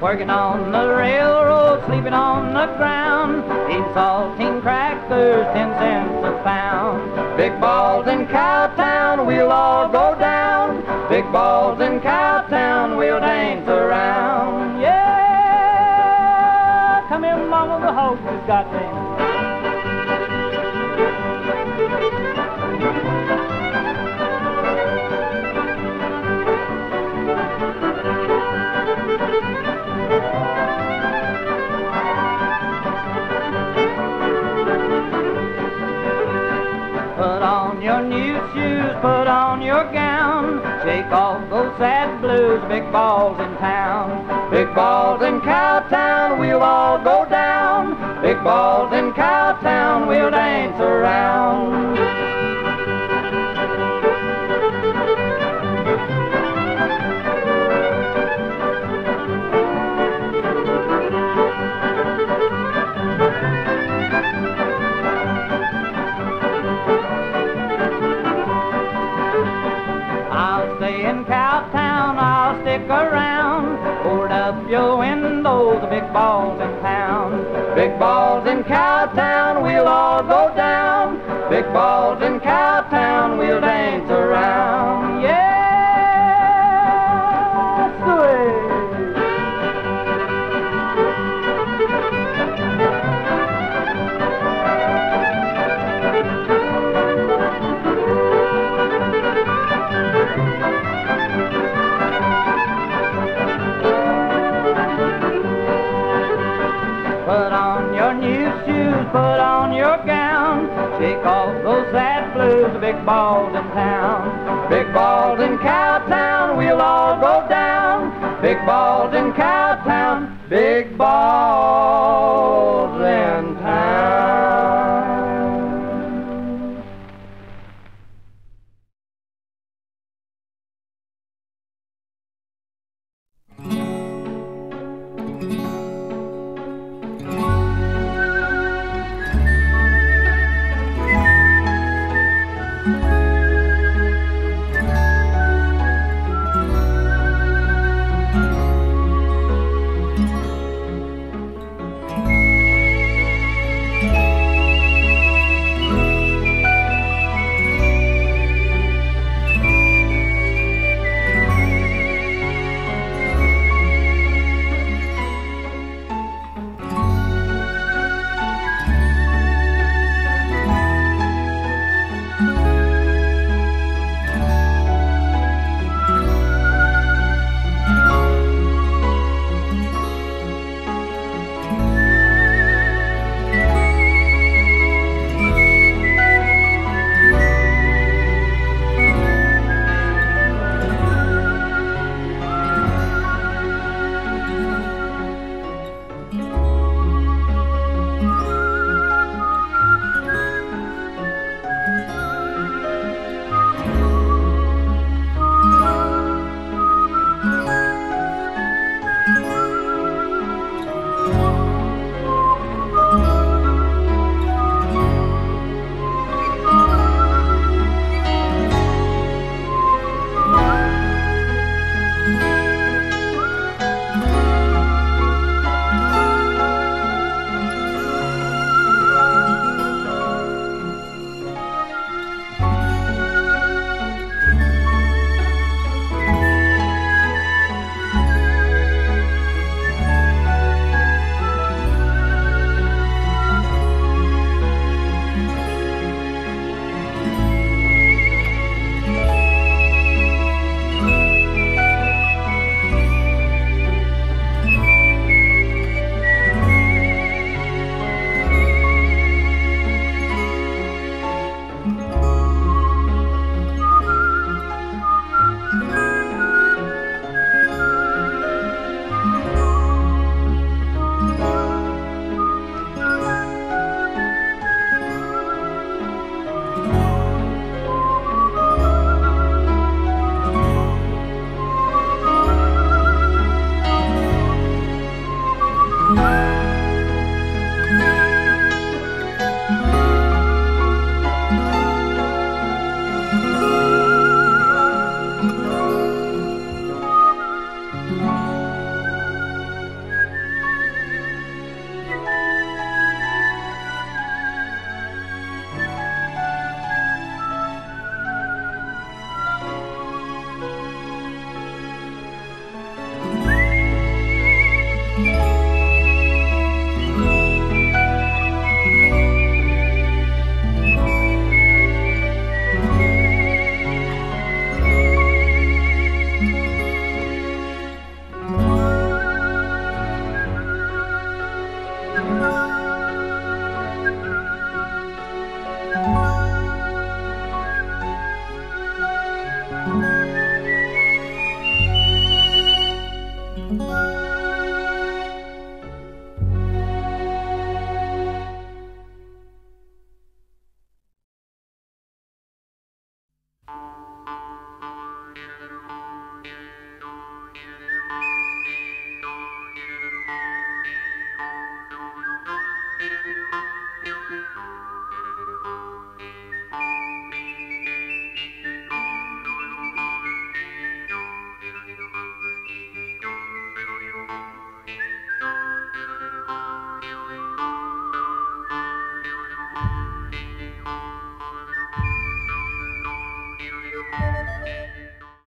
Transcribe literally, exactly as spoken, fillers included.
working on the railroad, sleeping on the ground, eating saltine crackers, ten cents a pound. Big balls in Cowtown, we'll all go down. Big balls in Cowtown, we'll dance around. Yeah, come here, mama, the horse has got me. Put on your new shoes, put on your gown, shake off those sad blues, big balls in town. Big balls in Cowtown, we'll all go down. Big balls in Cowtown, we'll dance around. In Cowtown, I'll stick around. Board up your windows, the big balls in town. Big balls in Cowtown, we'll all go down. Big balls in Cowtown, we'll dance around. Yeah, sweet. Put on your new shoes, put on your gown, shake off those sad blues, the big balls in town. Big balls in Cowtown, we'll all go down. Big balls in Cowtown, big balls in town. Thank you.